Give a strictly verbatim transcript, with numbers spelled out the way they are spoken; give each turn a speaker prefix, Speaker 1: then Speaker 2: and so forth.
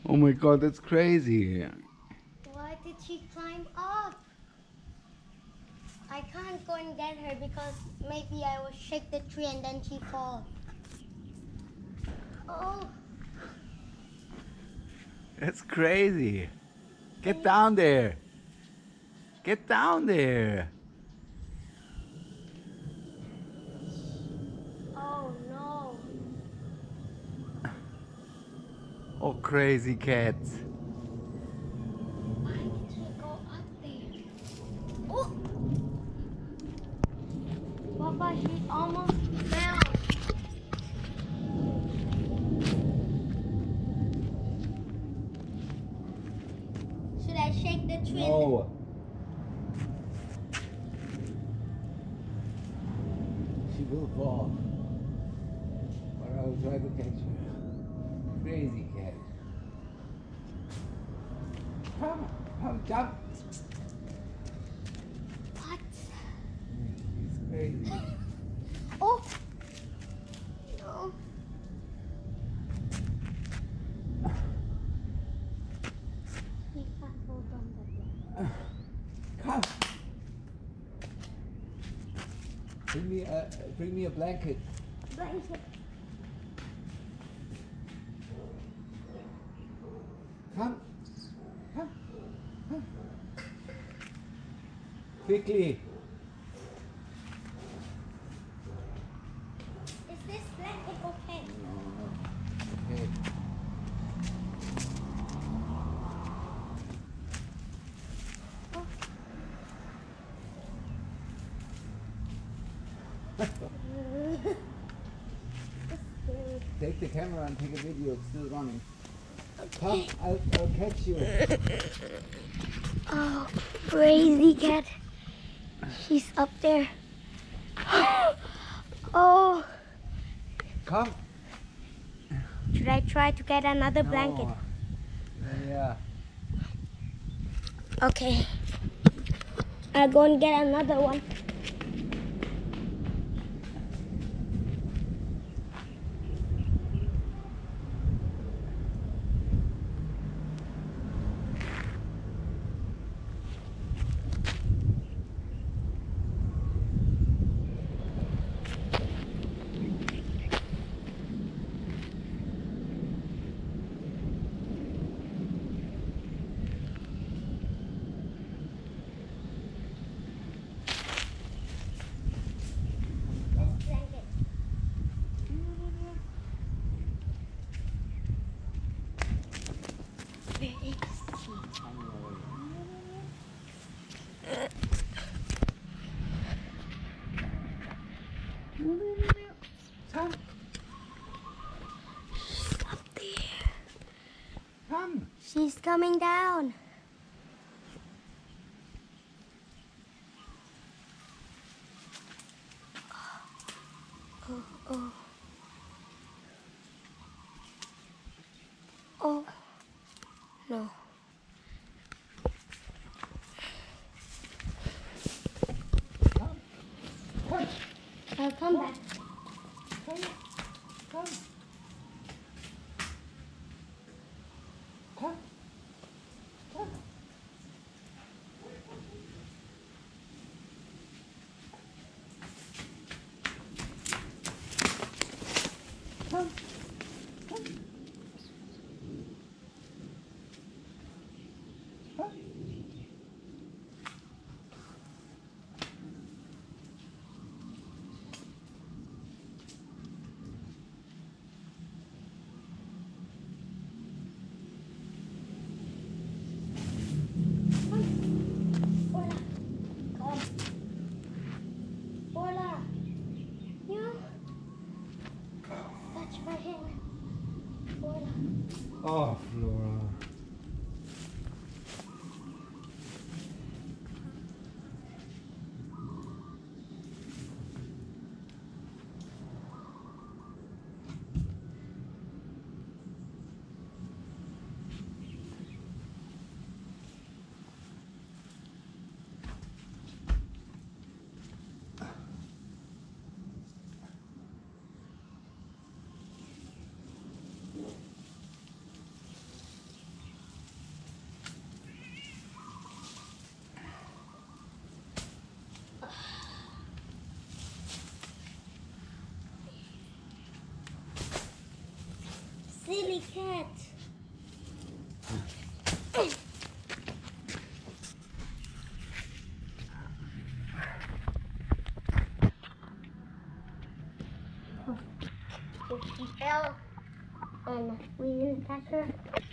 Speaker 1: Oh my god, that's crazy.
Speaker 2: Why did she climb up? I can't go and get her because maybe I will shake the tree and then she falls. Oh,
Speaker 1: That's crazy. Get down there. Get down there.
Speaker 2: oh no.
Speaker 1: Oh, crazy cat.
Speaker 2: Why did she go up there? Oh, Papa, she almost fell. Should I shake the tree?
Speaker 1: No. She will fall. But I will try to catch her. Crazy cat. Come, come, jump.
Speaker 2: What?
Speaker 1: He's crazy.
Speaker 2: Oh, no. He can't hold on the block.
Speaker 1: Come. Bring me a, bring me a blanket.
Speaker 2: Blanket.
Speaker 1: Come. Come. Come. Quickly.
Speaker 2: Is this blanket okay?
Speaker 1: Okay. Take the camera and take a video. It's still running. Come, I'll, I'll catch you.
Speaker 2: Oh, crazy cat. She's up there. Oh,
Speaker 1: Come.
Speaker 2: should I try to get another blanket?
Speaker 1: No. Yeah.
Speaker 2: Okay. I'll go and get another one. This blanket. Where is she?
Speaker 1: Come.
Speaker 2: She's up there.
Speaker 1: Come.
Speaker 2: She's coming down. Oh, oh. Oh, no.
Speaker 1: Come. Come.
Speaker 2: I'll come back.
Speaker 1: Come. Come. Come. Come. Come. Come. Come.
Speaker 2: Orla, come. Orla, you touch my hand. Orla.
Speaker 1: Oh, Flora.
Speaker 2: cat. If she fell and we didn't catch her,